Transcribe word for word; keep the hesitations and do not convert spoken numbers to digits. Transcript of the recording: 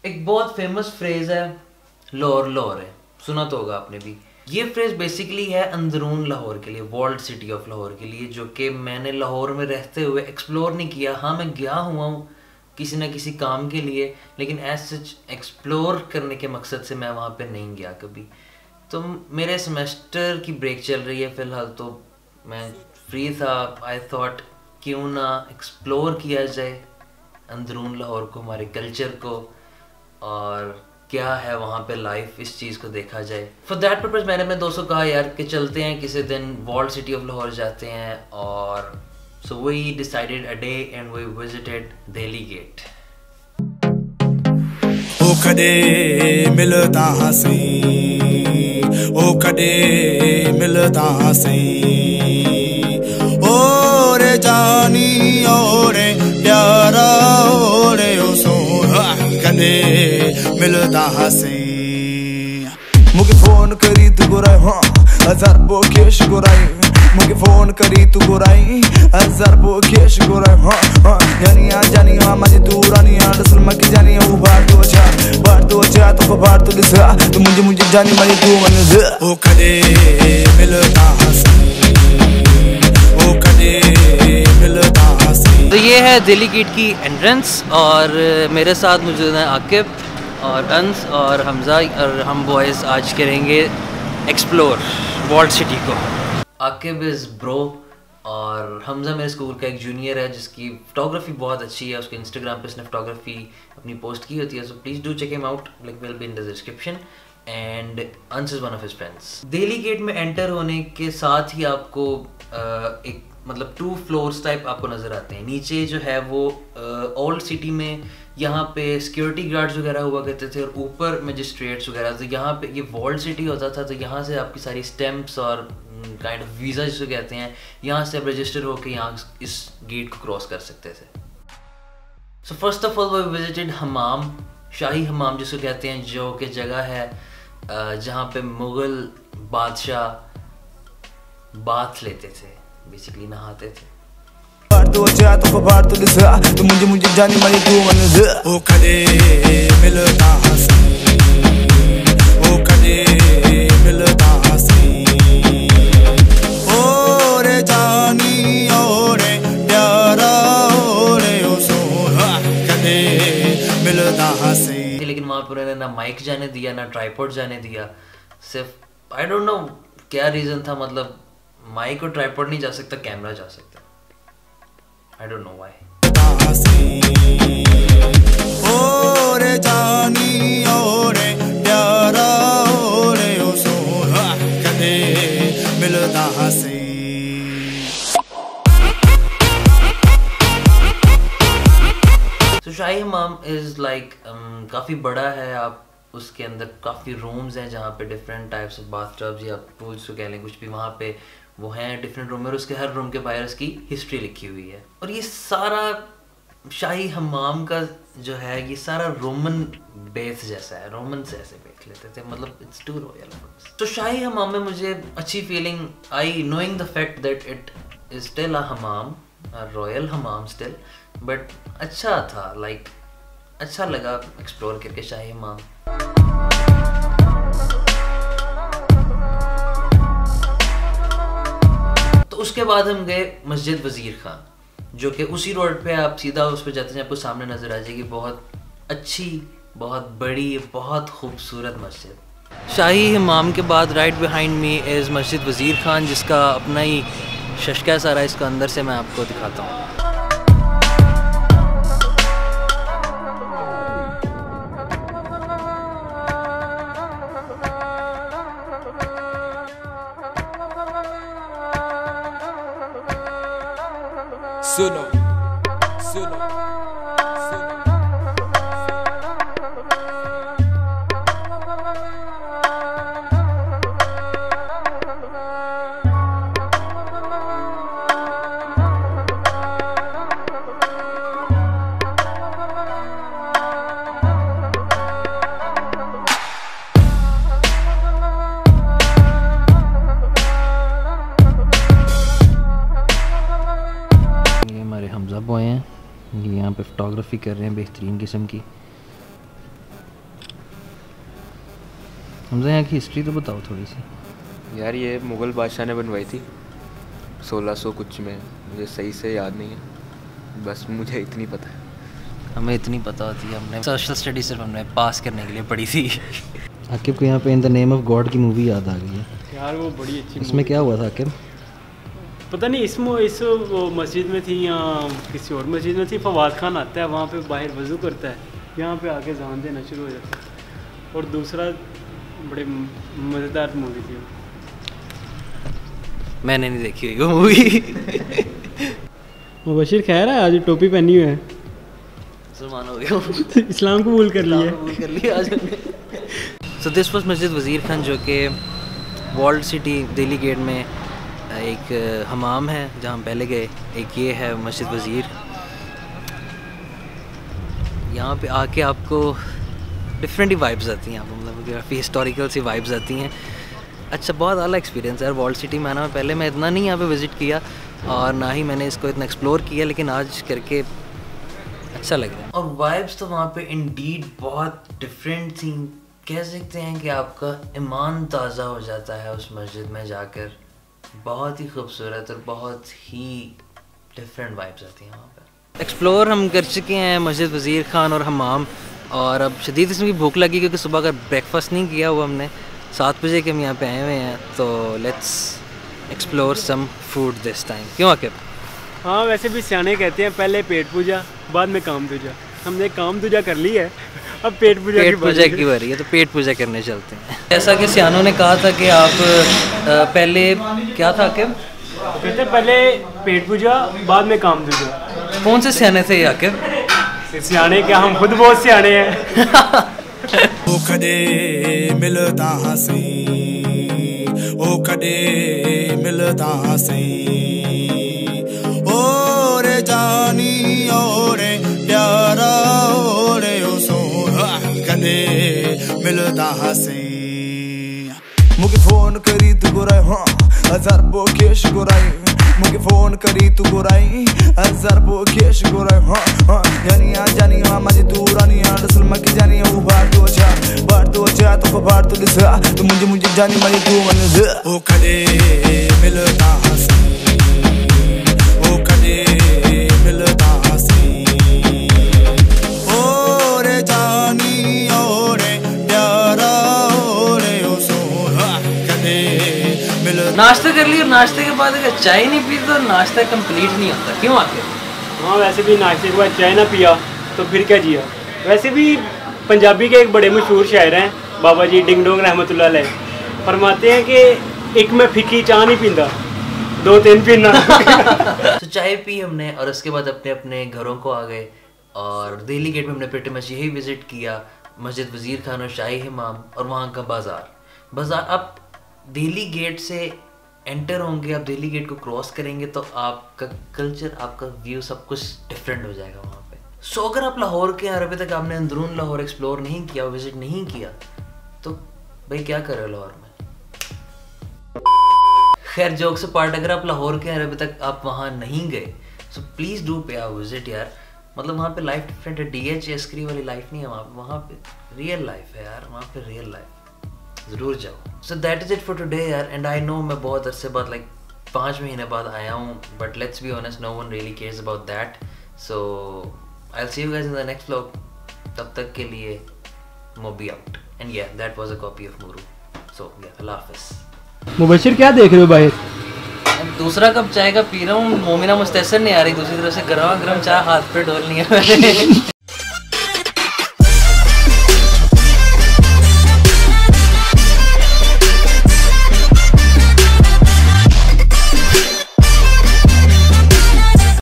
एक बहुत famous phrase है लाहौर लाहौर है, सुना तो होगा आपने भी। ये फ्रेज बेसिकली है अंदरून लाहौर के लिए, वर्ल्ड सिटी ऑफ लाहौर के लिए, जो कि मैंने लाहौर में रहते हुए एक्सप्लोर नहीं किया। हाँ मैं गया हुआ हूँ किसी ना किसी काम के लिए, लेकिन एज सच एक्सप्लोर करने के मकसद से मैं वहाँ पे नहीं गया कभी। तो मेरे सेमेस्टर की ब्रेक चल रही है फ़िलहाल, तो मैं फ्री था। आई थॉट क्यों ना एक्सप्लोर किया जाए अंदरून लाहौर को, हमारे कल्चर को, और क्या है वहाँ पे लाइफ, इस चीज़ को देखा जाए। फॉर दैट पर्पज़ मैंने अपने दोस्तों को कहा यार कि चलते हैं किसी दिन वर्ल्ड सिटी ऑफ लाहौर जाते हैं। और so we decided a day and we visited Delhi gate. ओ कदे मिलता हसी, ओ कदे मिलता हसी, ओ रे जानी ओ रे प्यारा ओ रे ओ सोना कदे मिलता हसी। मुझे फोन करी तू गुराई हाँ हजार बो केश गुराई, मुझे फोन करी तू गुराई हजार बो केश गुराई हाँ हाँ। जानिया जानिया माझी तू रानिया डसल मकी जानिया वो बार तो अच्छा बार तो अच्छा तो बार तो दिसा तू मुझे मुझे जानी माझी तू मन से। ओ कदे मिलता हसी, ओ कदे मिलता हसी। तो ये है दिल्ली गेट की एंट्रेंस और मेरे साथ मौजूद हैं आकिब और अंस और हमजा, और हम बॉयज़ आज करेंगे एक्सप्लोर वर्ल्ड सिटी को। आकिब इज़ ब्रो और हमजा मेरे स्कूल का एक जूनियर है जिसकी फ़ोटोग्राफी बहुत अच्छी है। उसके इंस्टाग्राम पे उसने फ़ोटोग्राफी अपनी पोस्ट की होती है, so please do check him out, link will be in the description. And Ans is one of his friends. Delhi gate में एंटर होने के साथ ही आपको आ, एक मतलब टू फ्लोर्स टाइप आपको नज़र आते हैं। नीचे जो है वो ओल्ड सिटी में यहाँ पे सिक्योरिटी गार्ड्स वगैरह हुआ करते थे और ऊपर मजिस्ट्रेट्स वगैरह। तो यहाँ पे ये वर्ल्ड सिटी होता था, तो यहाँ से आपकी सारी स्टैम्प्स और काइंड ऑफ वीज़ा जिसे कहते हैं, यहाँ से आप रजिस्टर होकर यहाँ इस गेट को क्रॉस कर सकते थे। So first of all we visited Hammam, Shahi हमाम जिसको कहते हैं, जो कि जगह है जहाँ पे मुग़ल बादशाह बाथ लेते थे, बेसिकली नहाते थे। तो अच्छा तो बार तो दिसा तू मुझे मुझे जानी माझी तू मन से। ओ कदे मिलता हसी, ओ कदे मिलता हसी, ओ रे जानी ओ रे प्यारा ओ रे ओ सोना कदे मिलता हसी। लेकिन वहाँ पर उन्होंने ना माइक जाने दिया ना ट्राइपॉड जाने दिया, सिर्फ आई डोंट नो क्या रीज़न था। मतलब माइक और ट्राइपॉड नहीं जा सकता, कैमरा जा सकता। I don't know why. ओ रे जानी ओ रे प्यारा ओ रे ओ सोना कदे मिलता हसी। So shahi Hamam is like काफ़ी बड़ा है। आप उसके अंदर काफ़ी रूम्स हैं जहाँ पे different types of bath tubs या पूल्स को कह लें, कुछ भी वहाँ पे वो हैं डिफरेंट रूम में, और उसके हर रूम के बाहर उसकी हिस्ट्री लिखी हुई है। और ये सारा शाही हमाम का जो है ये सारा रोमन बेस जैसा है, रोमन से ऐसे देख लेते थे, मतलब इट्स टू रॉयल। तो शाही हमाम में मुझे अच्छी फीलिंग आई, knowing the fact that it is still a Hammam, a royal Hammam still, but अच्छा था, लाइक like, अच्छा लगा एक्सप्लोर करके शाही हमाम। तो उसके बाद हम गए मस्जिद वज़ीर खान, जो कि उसी रोड पे आप सीधा उस पर जाते हैं आपको सामने नज़र आ जाएगी। बहुत अच्छी, बहुत बड़ी, बहुत खूबसूरत मस्जिद। शाही हमाम के बाद राइट बिहाइंड मी इज़ मस्जिद वज़ीर खान, जिसका अपना ही शशका सारा, इसका अंदर से मैं आपको दिखाता हूँ। सुनो सुनो हमजा बॉय हैं, ये यहाँ पे फोटोग्राफी कर रहे हैं बेहतरीन किस्म की। हमसे यहाँ की हिस्ट्री तो बताओ थोड़ी सी। यार ये मुग़ल बादशाह ने बनवाई थी सोलह सौ कुछ में, मुझे सही से याद नहीं है, बस मुझे इतनी पता है। हमें इतनी पता होती है, हमने सोशल स्टडी सिर्फ हमने पास करने के लिए पढ़ी थी। आकिब को यहाँ पे in the name of God की मूवी याद आ गई है यार, वो बड़ी अच्छी। इसमें क्या हुआ था आकिब? पता नहीं, इस इस वो मस्जिद में थी या किसी और मस्जिद में थी। फवाद खान आता है वहाँ पे, बाहर वज़ू करता है, यहाँ पे आके जान देना शुरू हो जाता है। और दूसरा बड़े मज़ेदार मूवी थी। मैंने नहीं देखी हुई वो मूवी। मुबशिर खैर है, आज टोपी पहनी हुई है, मुसलमान हो गया, इस्लाम कबूल कर लिया कबूल कर लिया आज हमने। सो दिस वाज मस्जिद वज़ीर खान, जो कि वॉल्ड सिटी दिल्ली गेट में एक हमाम है जहाँ हम पहले गए। एक ये है मस्जिद वज़ीर। यहाँ पे आके आपको डिफरेंट ही वाइब्स आती हैं, आपको मतलब काफ़ी हिस्टोरिकल सी वाइब्स आती हैं। अच्छा, बहुत अलग एक्सपीरियंस है यार वॉल्ड सिटी में आना। मैं पहले मैं इतना नहीं यहाँ पे विज़िट किया और ना ही मैंने इसको इतना एक्सप्लोर किया, लेकिन आज करके अच्छा लग रहा है। और वाइब्स तो वहाँ पे इंडीड बहुत डिफरेंट थी। कह सकते हैं कि आपका ईमान ताज़ा हो जाता है उस मस्जिद में जाकर। बहुत ही खूबसूरत और बहुत ही डिफरेंट वाइब्स आती हैं वहाँ पर। एक्सप्लोर हम कर चुके हैं मस्जिद वज़ीर खान और हमाम, और अब शदीद इसमें भी भूख लगी क्योंकि सुबह का ब्रेकफास्ट नहीं किया हुआ हमने। सात बजे के हम यहाँ पे आए हुए हैं, तो let's explore some food this time. क्यों आकिब? हाँ, वैसे भी सियाने कहते हैं पहले पेट पूजा बाद में काम दूजा। हमने काम दूजा कर ली है, अब पेट पूजा पेट पूजा की बारी है, तो पेट पूजा करने चलते हैं। जैसा कि सियानों ने कहा था कि आप पहले क्या था आकिब? कहते पहले पेट पूजा बाद में काम दूजा। कौन से सियाने थे आकिब? सियाने क्या, हम खुद बहुत सियाने हैं। ओ कदे मिलता हसी, ओ कदे मिलता हसी, ओ रे जानी ओ रे प्यारा ओ रे ओ सोना, कदे मिलता हसी। मुझे फोन करी तू गोराई, हाँ हजार बोकेश गोराई, मुझे फोन करी तू गोराई हजार बोकेश गोराई, हाँ हाँ जानिया जानिया माझी तू रानिया दसल मकी जानिया वो बार तो अच्छा बार तो अच्छा तो बार तो दिसा तू मुझे मुझे जानी माझी तू मन ओ कदे मिलता हसी, ओ कदे मिलता हसी, ओ रे जानी ओ रे प्यारा ओ रे ओ सोना, कदे मिलता। नाश्ता कर लिया, नाश्ते के बाद अगर चाय नहीं पी तो नाश्ता कंप्लीट नहीं होता। क्यों आके? हाँ, वैसे भी नाश्ते के बाद चाय ना पिया तो फिर क्या जिया। वैसे भी पंजाबी के एक बड़े मशहूर शायर हैं बाबा जी डिंग डोंग रहमतुल्लाह अलैह, फरमाते हैं कि एक मैं फिक्की चाय नहीं पींदा, दो तीन पीना। तो चाय पी हमने और उसके बाद अपने अपने घरों को आ गए। और दिल्ली गेट में हमने प्रीटी मच यही विज़िट किया, मस्जिद वज़ीर खान और शाही इमाम और वहाँ का बाज़ार। बाज़ार आप दिल्ली गेट से एंटर होंगे, आप दिल्ली गेट को क्रॉस करेंगे तो आपका कल्चर, आपका व्यू सब कुछ डिफरेंट हो जाएगा वहाँ पे। सो अगर आप लाहौर के हैं, अभी तक आपने अंदरून लाहौर एक्सप्लोर नहीं किया, विजिट नहीं किया, तो भाई क्या कर रहे हो लाहौर में? खैर जोक से पार्ट, अगर आप लाहौर के हैं अभी तक आप वहाँ नहीं गए, सो प्लीज़ डू पे आ विजिट यार। मतलब वहाँ पे लाइफ डिफरेंट है, डी एच एस्क्री वाली लाइफ नहीं है वहाँ पे, वहाँ पे रियल लाइफ है यार, वहाँ पे रियल लाइफ, ज़रूर जाओ। So that is it for today यार। एंड आई नो मैं बहुत अरसे बाद, लाइक पाँच महीने बाद आया हूँ, but let's be honest, no one really cares about that. So I will see you guys in the next vlog. तब तक के लिए Mobi out. And ya that was a copy of Muru. So ya अल्लाह हाफिज़। मुबशिर क्या देख रहे हो भाई? दूसरा कप चाय का पी रहा हूँ, मोमिना मुस्तैसर नहीं आ रही, दूसरी तरफ से गर्मा गर्म चाय हाथ पे डोलनी है मैंने।